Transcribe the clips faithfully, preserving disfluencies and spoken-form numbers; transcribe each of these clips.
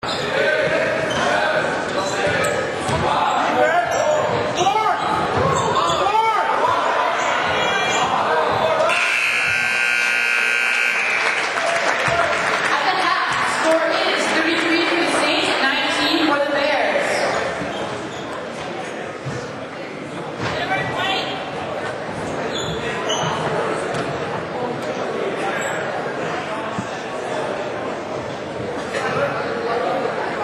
All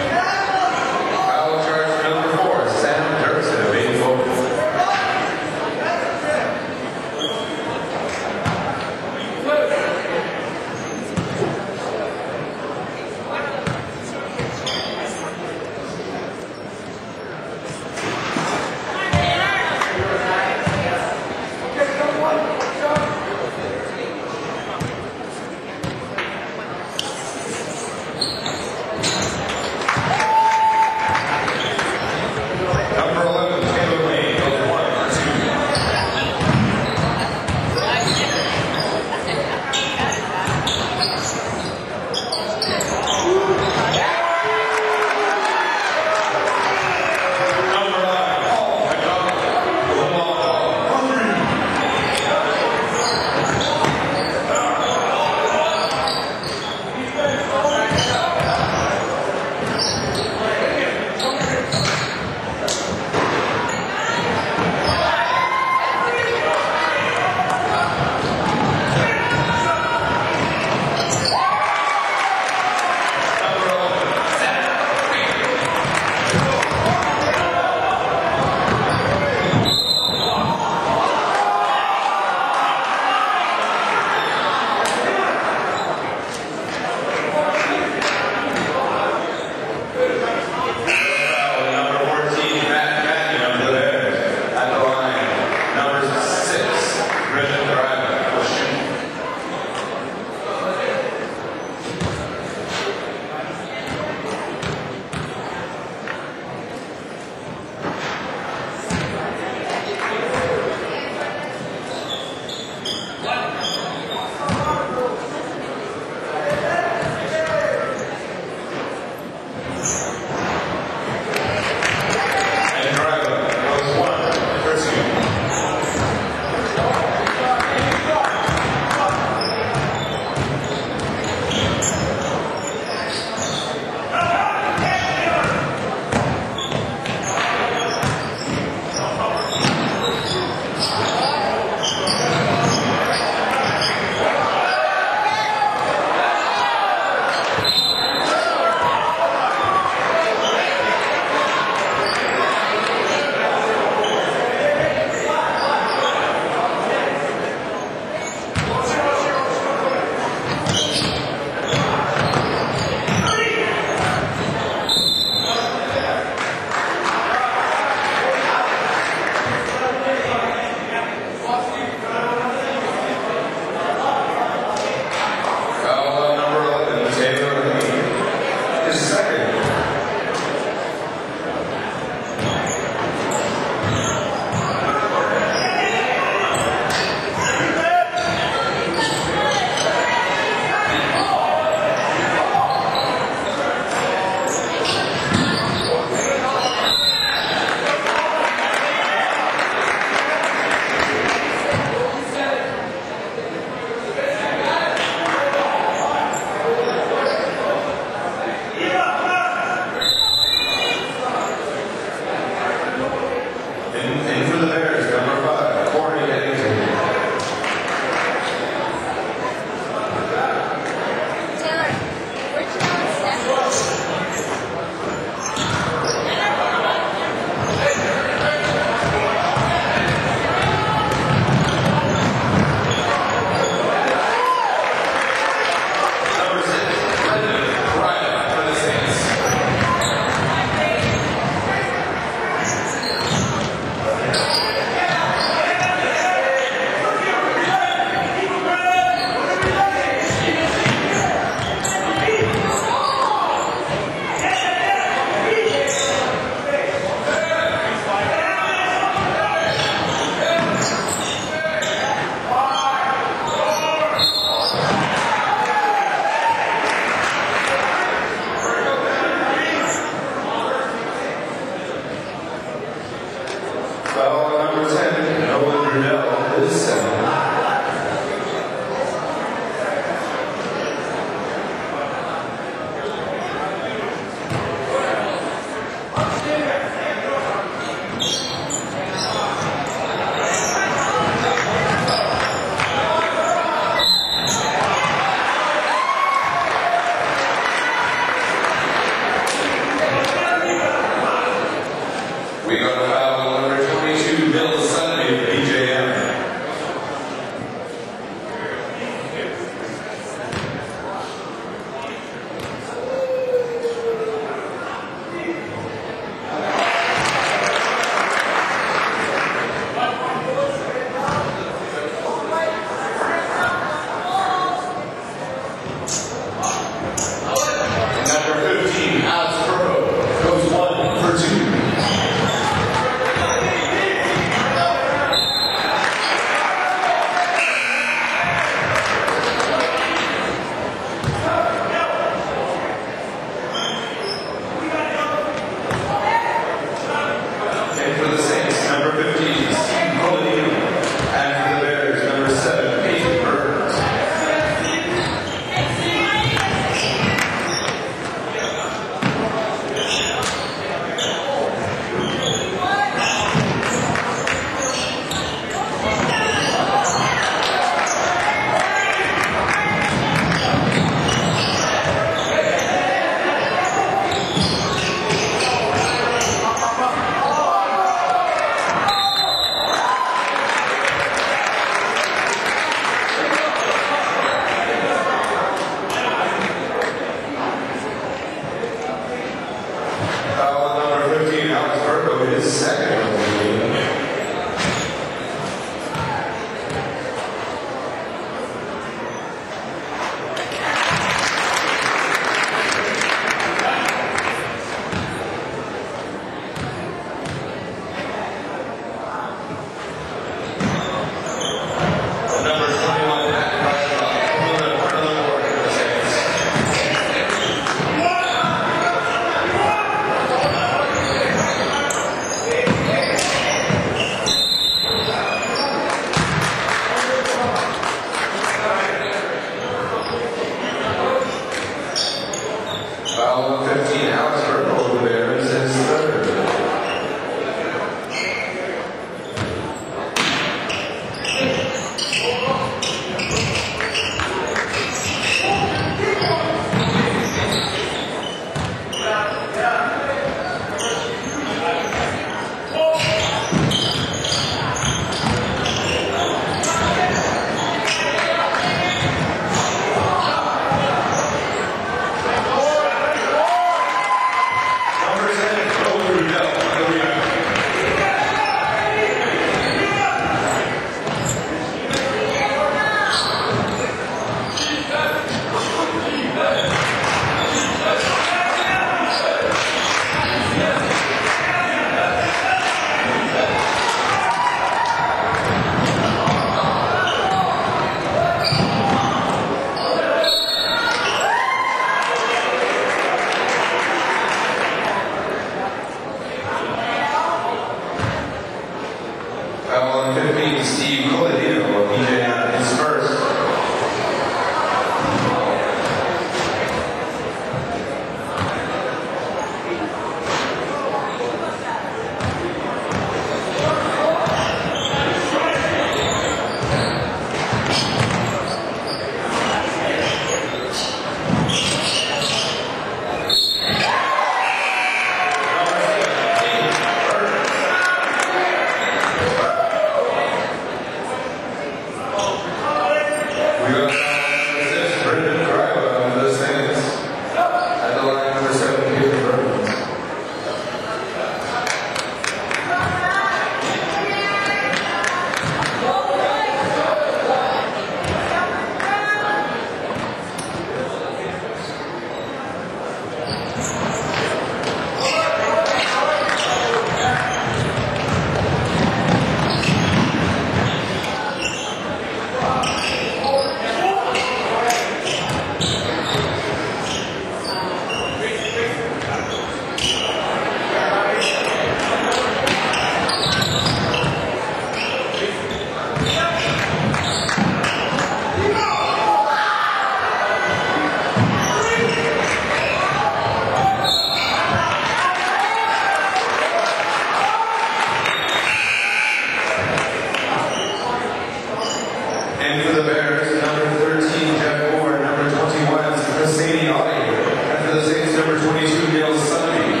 And for the Bears, number thirteen, Jeff Moore, number twenty-one, Christine Audi. And for the Saints, number twenty-two, Neil Sunday.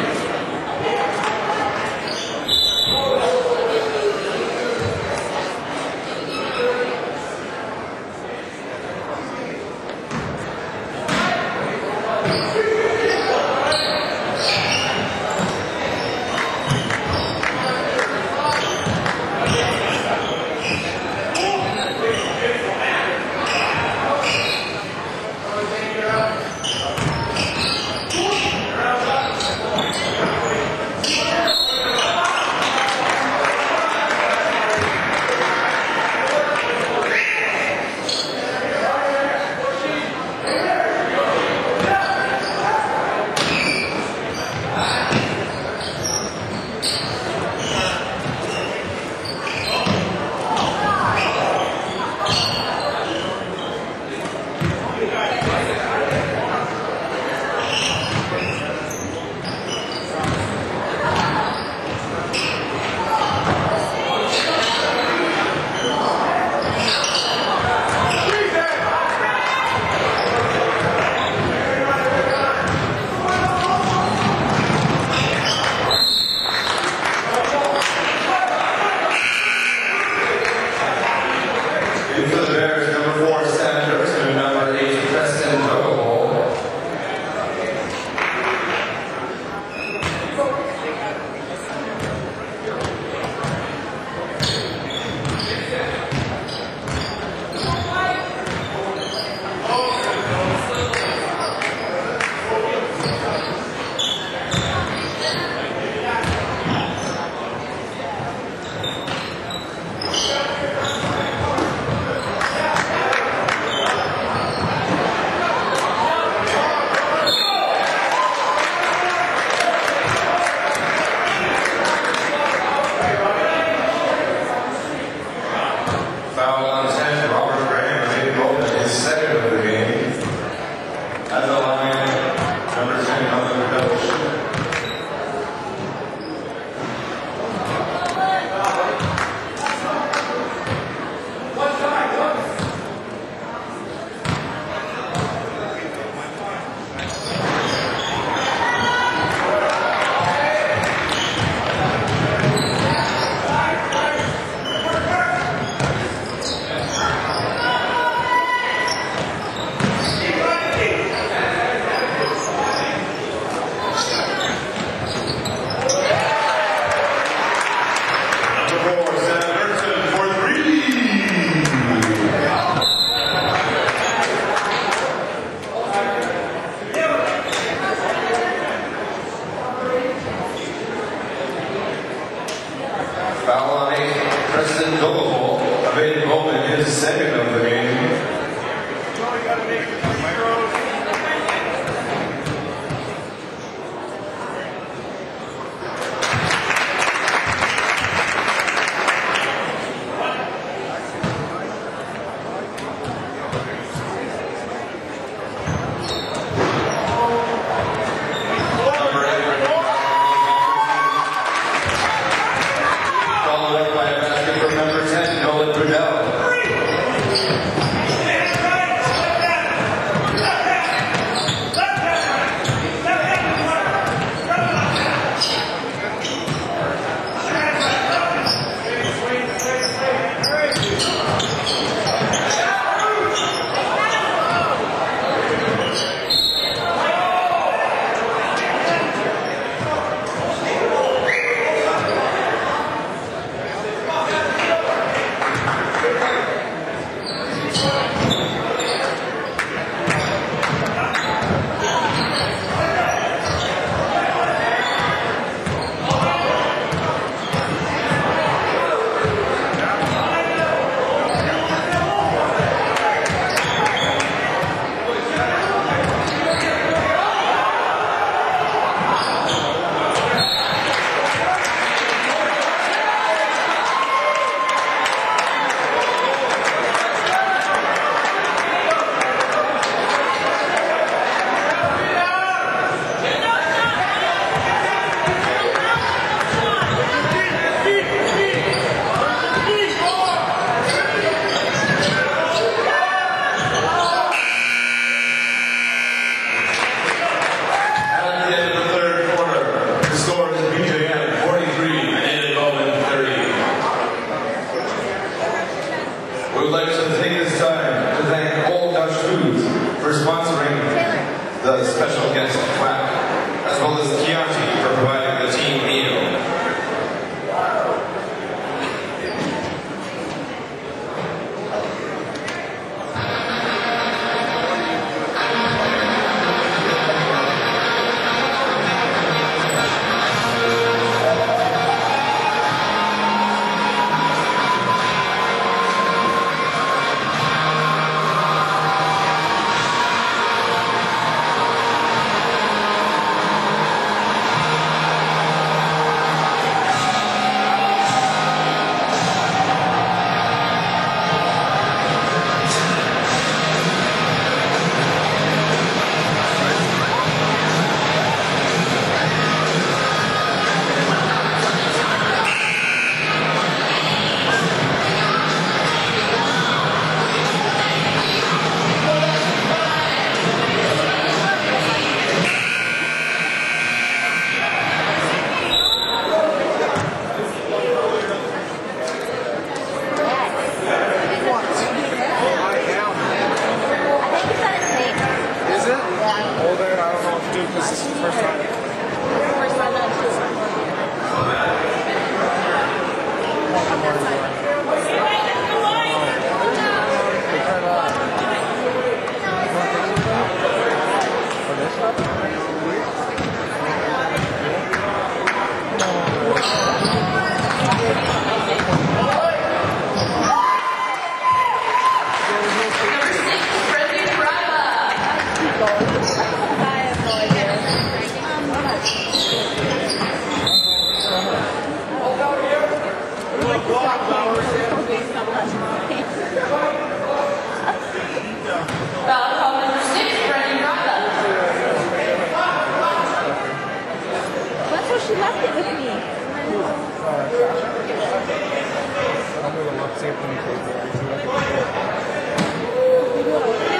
We would like to take this time to thank Old Dutch Foods for sponsoring the special guest plaque, as well as Chianti for providing the team meal. This is the first time. First time that I've seen She left it with me. I'm going to look, see if we can take it.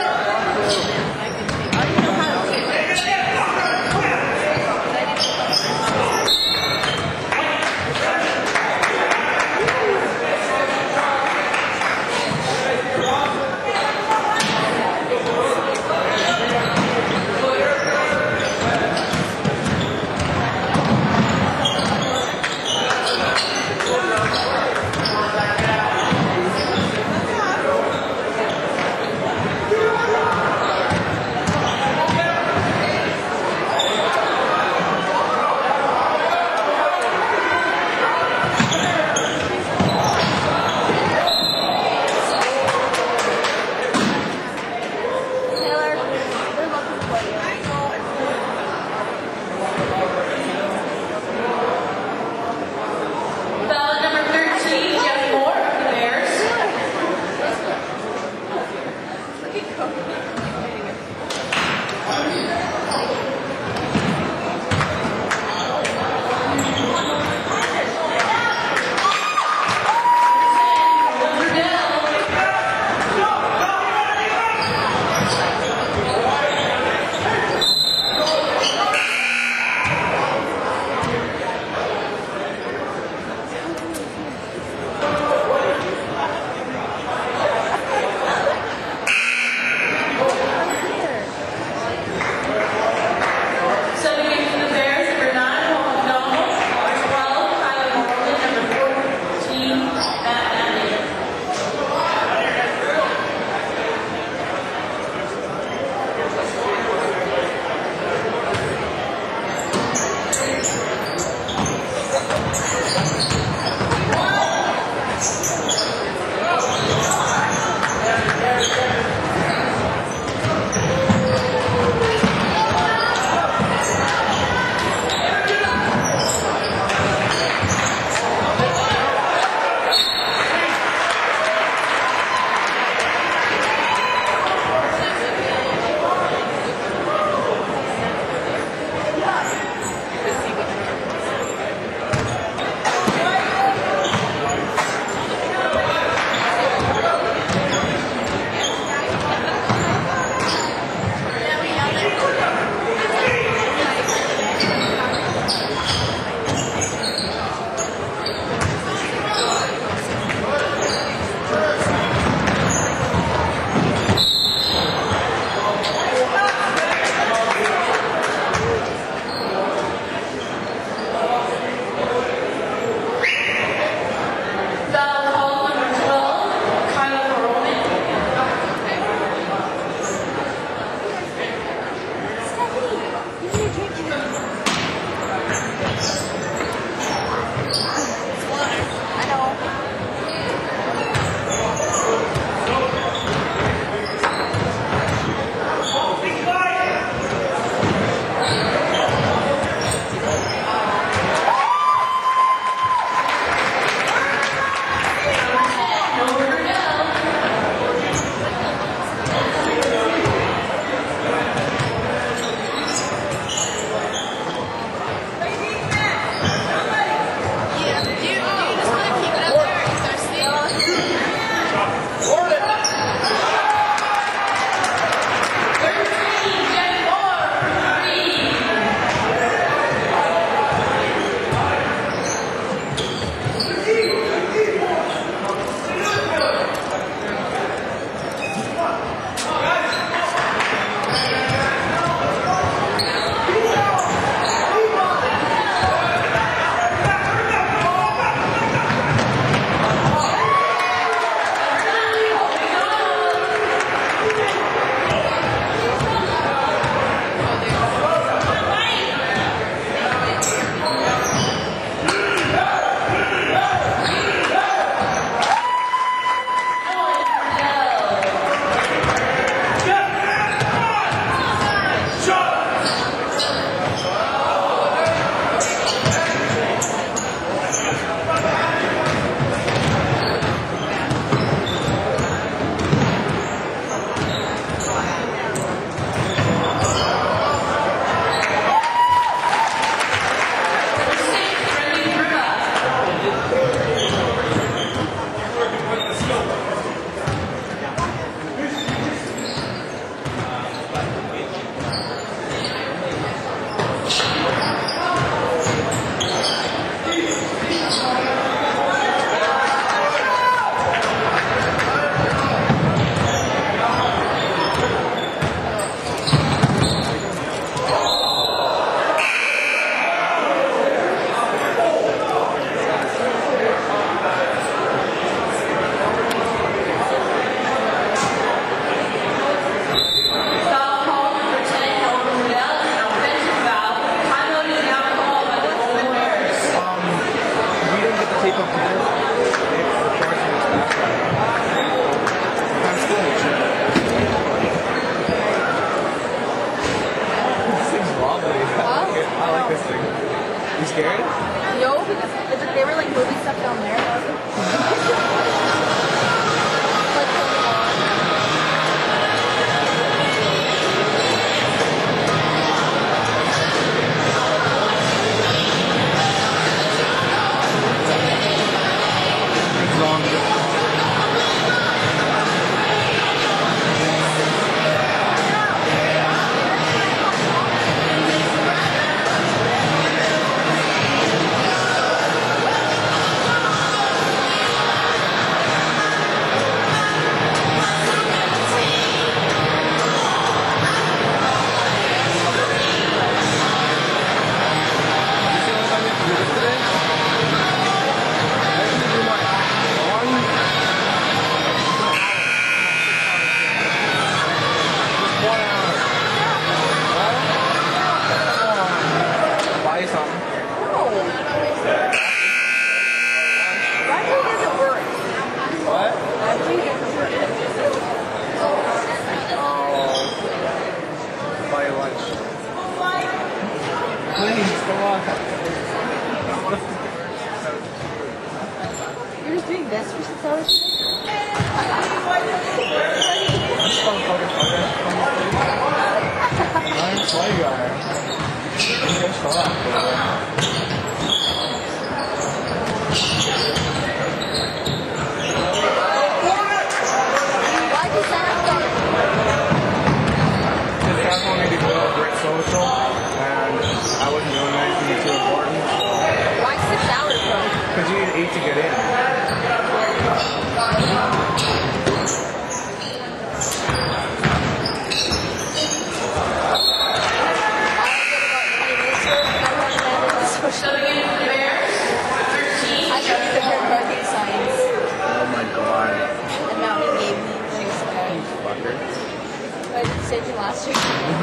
staging last year.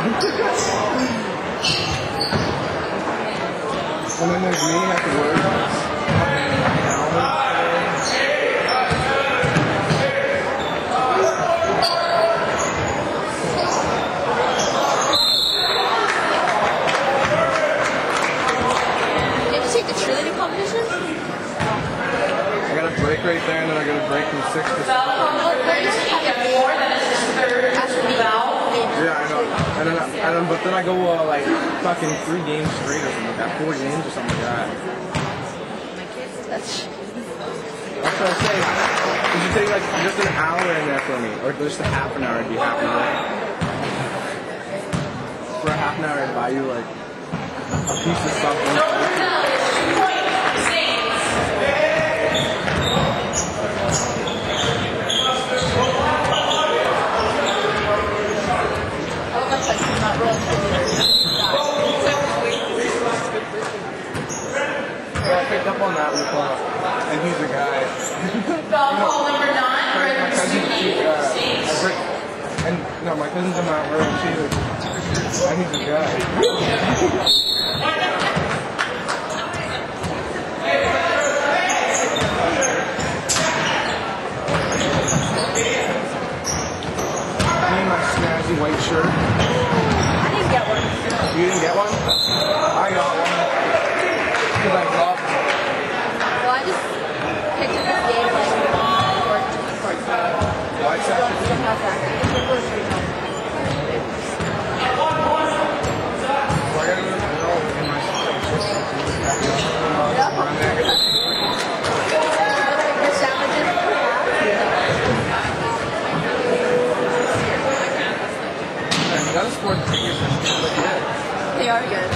And then there's me at the warehouse. Did you take the cheerleading competition? I got a break right there, and then I got a break from six to seven. Yeah, I know. And then, I, and then, but then I go uh, like fucking three games straight or something like that, four games or something like that. That's That's what I say. Could you take like just an hour in there for me, or just a half an hour? I'd be happy with it. For a half an hour, I'd buy you like a piece of something. not really Yeah, I picked up on that with uh, and he's a guy. Call number nine, my, my cousin's Brandon uh, Everett, and no, my cousin's in Mount Road, and she's a, and he's a guy. Me and my snazzy white shirt. I didn't get one. You didn't get one? I got one. Because I love it. Well, I just picked up this game like for for Why so that? it's a half back. It's a little street home. Why gotta go to the girl in my sister? The sandwiches for half. You gotta score the tickets and shit like that. They are good.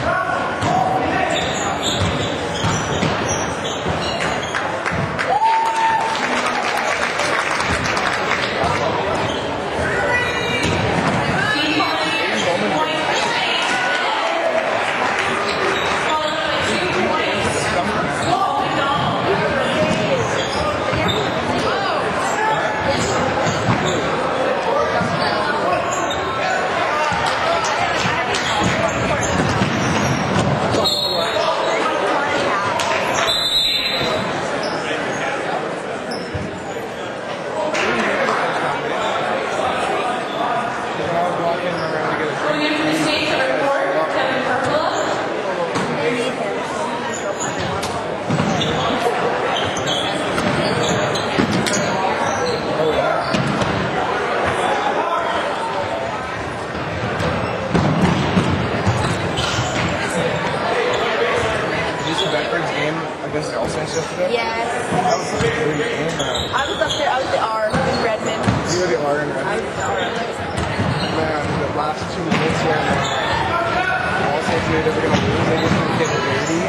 Against the All Saints yesterday? Yes. That was such a great game, man. I was up there. I was the R in Redmond. You were the R in I Redmond? was the R. Man, the last two minutes here, man. The All Saints knew they were going to lose. They just didn't get the baby.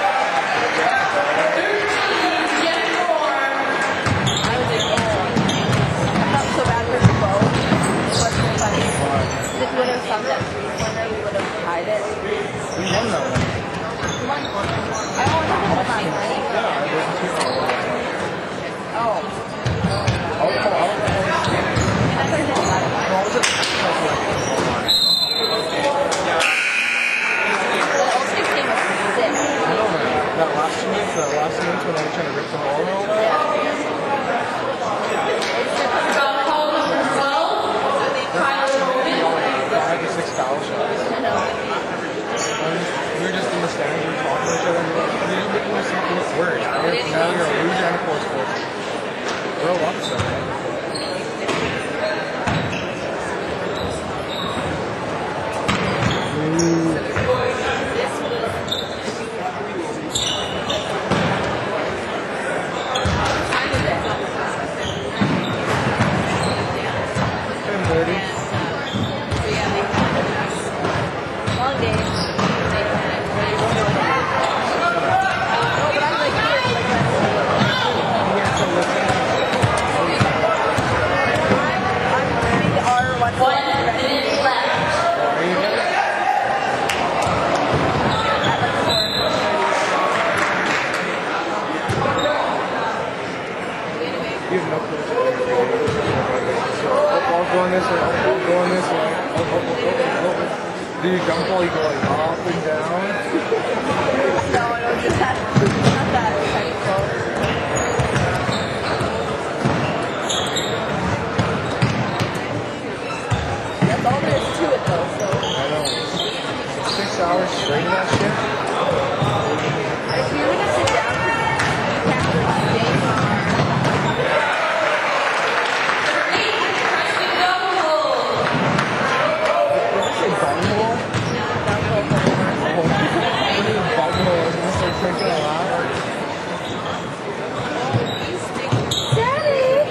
I was in goal. I felt so bad for the boat. It wasn't funny. If we would have found that three pointer, we would have tied it. We won that one. We won. I only have the money, right? Yeah, it wasn't too far. Oh. I'll call, I'll call. I could have hit that. No, I was at the The All Six game was sick. I know, man. That last two minutes, that last two minutes when I was trying to rip the ball out. Call number twelve, Tyler Roman. Five or six foul shots. I know. We were just in the stands, we were talking to each other, and we were like, you're just making yourself look worse. Now you're a loser and a poor sport. Grow up, son. ten thirty. Long day. One minute left. You have no clue. So, football's going this way, up, up, going this way, up, up, up, up, up, up. Do you jump while you go like up and down? No, I don't just have not that technical. That's all there is to it though, so. I know. Six hours straight of that shit? If you were to sit down for after two days, Did I say bunghole? Oh, what is bunghole? Is this like drinking a lot? Daddy!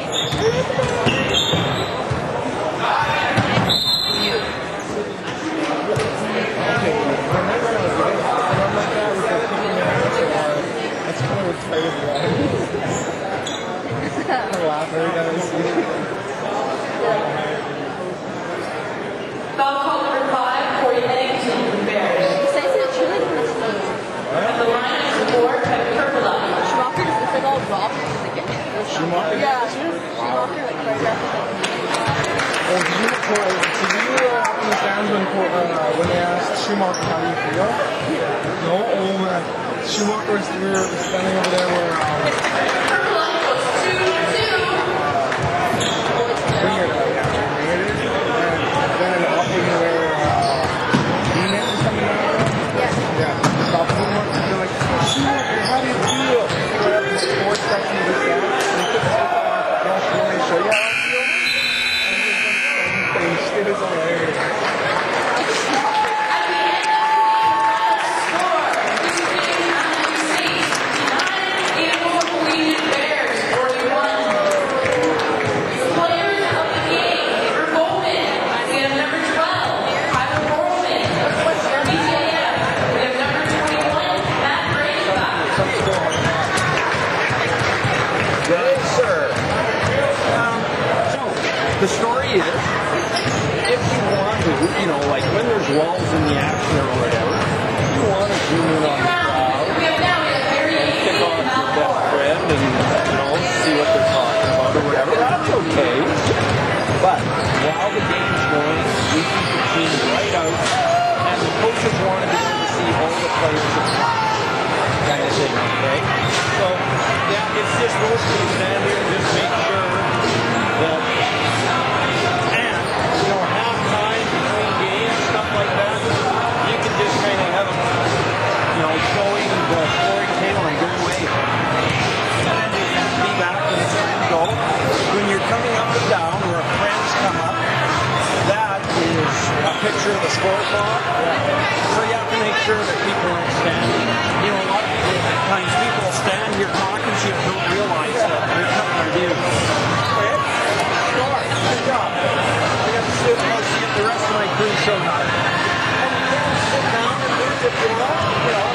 Okay, remember when I was getting something like that with the cooking and that's kind of excited about. I laugh every time I see it. Foul call number five, Corey Eddington from Bears. Besides the cheerleading this team, At the line of support, Kevin Pergola. Schumacher just looks like all rough and like it. Schumacher? Yeah, Schumacher like choreographed like Oh, did you, Corey, did you uh, up in the stands when, uh, when they asked Schumacher how do you feel? No? Oh man. Schumacher was, we were standing over there where, um, Pergola goes two to two. Ringer, uh, yeah, Ringer did. And then an offing where, uh, Venus or something like that. yeah. Yeah, stop Schumacher. They're like, Schumacher, how do you feel? Right up in the fourth section of the stand. And he took a step back. Don't you want me to show you how I feel? And he just, it is hilarious. At the end of the score, this game has been six nine Animal Collegiate Bears forty-one. Players of the game, for Bowman, we have number twelve, Tyler Borman. For B J M, we have number twenty-one, Matt Brayshaw. Good, sir. Um, so, the story is, if you want to, you know, like when there's lulls in the action or whatever, you want to zoom in on the crowd, We have now we have variation kick off in your foul best four. friend and, you know, see what they're talking about or whatever. That's okay. But while the game's going, we keep the team right out, and the coaches want to be able to see all the players at once, kind of thing, okay? So, yeah, it's just those two stand here and just make sure that, and, you know, halftime between games, stuff like that, you can just kind of have them, you know, showing the Corey Taylor and go away. And then you can be back and go. When you're coming up and down, where friends come up, that is a picture of the scorecard. So you have to make sure that people aren't standing. You know, a lot of people, at times people will stand here talking to you and don't realize that they're cutting their view. Okay? Sure. Good job. I got to sit and see if the rest of my crew showed up. And you can sit down and lose if you want, you know.